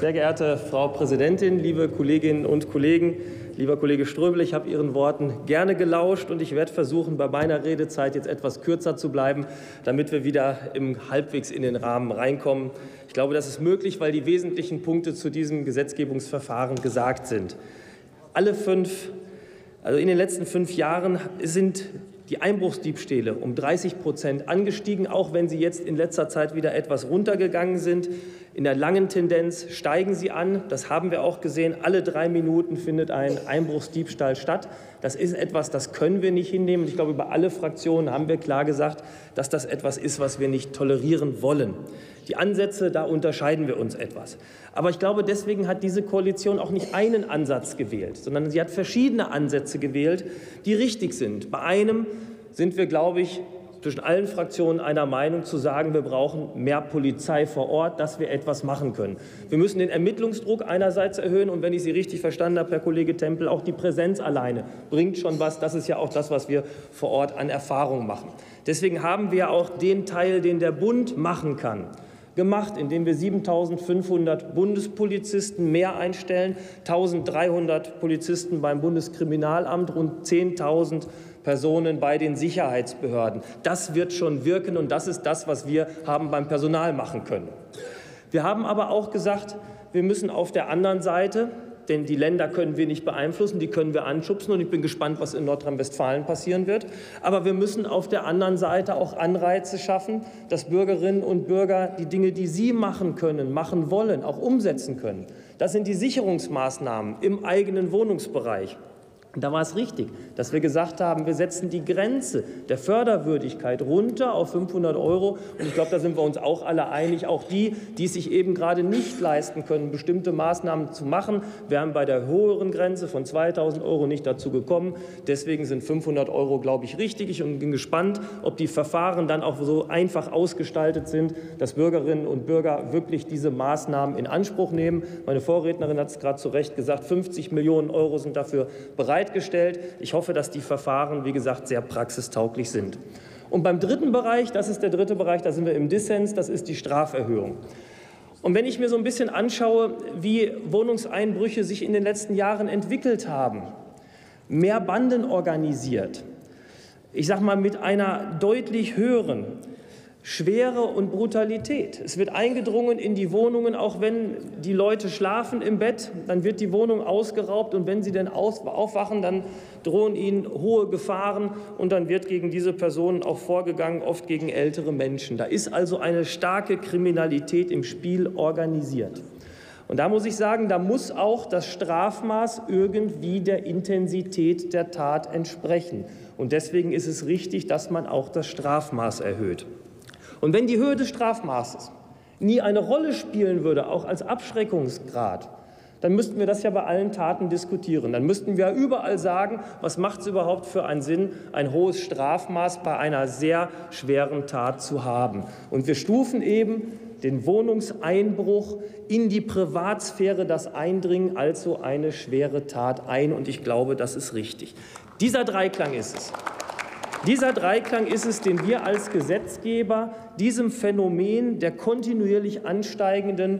Sehr geehrte Frau Präsidentin, liebe Kolleginnen und Kollegen, lieber Kollege Ströbele, ich habe Ihren Worten gerne gelauscht und ich werde versuchen, bei meiner Redezeit jetzt etwas kürzer zu bleiben, damit wir wieder halbwegs in den Rahmen reinkommen. Ich glaube, das ist möglich, weil die wesentlichen Punkte zu diesem Gesetzgebungsverfahren gesagt sind. In den letzten 5 Jahren sind die Einbruchsdiebstähle um 30% angestiegen, auch wenn sie jetzt in letzter Zeit wieder etwas runtergegangen sind. In der langen Tendenz steigen sie an. Das haben wir auch gesehen. Alle 3 Minuten findet ein Einbruchsdiebstahl statt. Das ist etwas, das können wir nicht hinnehmen. Ich glaube, über alle Fraktionen haben wir klar gesagt, dass das etwas ist, was wir nicht tolerieren wollen. Die Ansätze, da unterscheiden wir uns etwas. Aber ich glaube, deswegen hat diese Koalition auch nicht einen Ansatz gewählt, sondern sie hat verschiedene Ansätze gewählt, die richtig sind. Bei einem sind wir, glaube ich, zwischen allen Fraktionen einer Meinung zu sagen, wir brauchen mehr Polizei vor Ort, dass wir etwas machen können. Wir müssen den Ermittlungsdruck einerseits erhöhen und, wenn ich Sie richtig verstanden habe, Herr Kollege Tempel, auch die Präsenz alleine bringt schon was. Das ist ja auch das, was wir vor Ort an Erfahrung machen. Deswegen haben wir auch den Teil, den der Bund machen kann, gemacht, indem wir 7.500 Bundespolizisten mehr einstellen, 1.300 Polizisten beim Bundeskriminalamt, rund 10.000 Personen bei den Sicherheitsbehörden. Das wird schon wirken, und das ist das, was wir haben beim Personal machen können. Wir haben aber auch gesagt, wir müssen auf der anderen Seite, denn die Länder können wir nicht beeinflussen, die können wir anschubsen, und ich bin gespannt, was in Nordrhein-Westfalen passieren wird. Aber wir müssen auf der anderen Seite auch Anreize schaffen, dass Bürgerinnen und Bürger die Dinge, die sie machen können, machen wollen, auch umsetzen können. Das sind die Sicherungsmaßnahmen im eigenen Wohnungsbereich. Da war es richtig, dass wir gesagt haben, wir setzen die Grenze der Förderwürdigkeit runter auf 500 €. Und ich glaube, da sind wir uns auch alle einig, auch die, die es sich eben gerade nicht leisten können, bestimmte Maßnahmen zu machen, wären bei der höheren Grenze von 2.000 € nicht dazu gekommen. Deswegen sind 500 €, glaube ich, richtig. Ich bin gespannt, ob die Verfahren dann auch so einfach ausgestaltet sind, dass Bürgerinnen und Bürger wirklich diese Maßnahmen in Anspruch nehmen. Meine Vorrednerin hat es gerade zu Recht gesagt, 50 Millionen € sind dafür bereitgestellt. Ich hoffe, dass die Verfahren, wie gesagt, sehr praxistauglich sind. Und beim dritten Bereich, das ist der dritte Bereich, da sind wir im Dissens, das ist die Straferhöhung. Und wenn ich mir so ein bisschen anschaue, wie Wohnungseinbrüche sich in den letzten Jahren entwickelt haben, mehr Banden organisiert, ich sage mal mit einer deutlich höheren Schwere und Brutalität. Es wird eingedrungen in die Wohnungen, auch wenn die Leute schlafen im Bett, dann wird die Wohnung ausgeraubt, und wenn sie dann aufwachen, dann drohen ihnen hohe Gefahren, und dann wird gegen diese Personen auch vorgegangen, oft gegen ältere Menschen. Da ist also eine starke Kriminalität im Spiel organisiert. Und da muss ich sagen, da muss auch das Strafmaß irgendwie der Intensität der Tat entsprechen. Und deswegen ist es richtig, dass man auch das Strafmaß erhöht. Und wenn die Höhe des Strafmaßes nie eine Rolle spielen würde, auch als Abschreckungsgrad, dann müssten wir das ja bei allen Taten diskutieren. Dann müssten wir überall sagen, was macht es überhaupt für einen Sinn, ein hohes Strafmaß bei einer sehr schweren Tat zu haben. Und wir stufen eben den Wohnungseinbruch in die Privatsphäre, das Eindringen, als so eine schwere Tat ein. Und ich glaube, das ist richtig. Dieser Dreiklang ist es. Dieser Dreiklang ist es, den wir als Gesetzgeber diesem Phänomen der kontinuierlich ansteigenden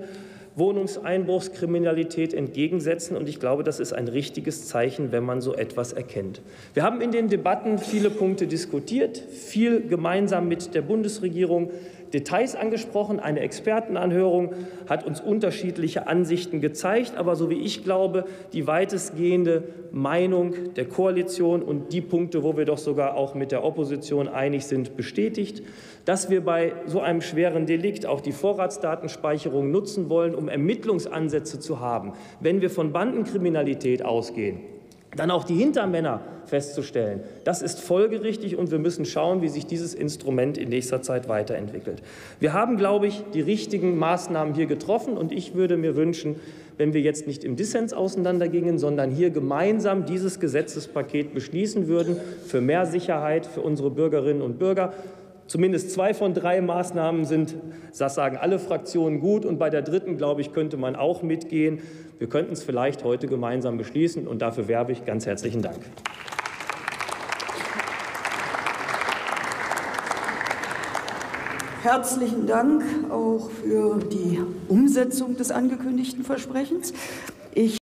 Wohnungseinbruchskriminalität entgegensetzen. Und ich glaube, das ist ein richtiges Zeichen, wenn man so etwas erkennt. Wir haben in den Debatten viele Punkte diskutiert, viel gemeinsam mit der Bundesregierung Details angesprochen. Eine Expertenanhörung hat uns unterschiedliche Ansichten gezeigt. Aber so wie ich glaube, die weitestgehende Meinung der Koalition und die Punkte, wo wir doch sogar auch mit der Opposition einig sind, bestätigt, dass wir bei so einem schweren Delikt auch die Vorratsdatenspeicherung nutzen wollen, um Ermittlungsansätze zu haben. Wenn wir von Bandenkriminalität ausgehen, dann auch die Hintermänner festzustellen. Das ist folgerichtig, und wir müssen schauen, wie sich dieses Instrument in nächster Zeit weiterentwickelt. Wir haben, glaube ich, die richtigen Maßnahmen hier getroffen, und ich würde mir wünschen, wenn wir jetzt nicht im Dissens auseinandergingen, sondern hier gemeinsam dieses Gesetzespaket beschließen würden für mehr Sicherheit für unsere Bürgerinnen und Bürger. Zumindest 2 von 3 Maßnahmen sind, das sagen alle Fraktionen, gut. Und bei der dritten, glaube ich, könnte man auch mitgehen. Wir könnten es vielleicht heute gemeinsam beschließen. Und dafür werbe ich. Ganz herzlichen Dank. Herzlichen Dank auch für die Umsetzung des angekündigten Versprechens. Ich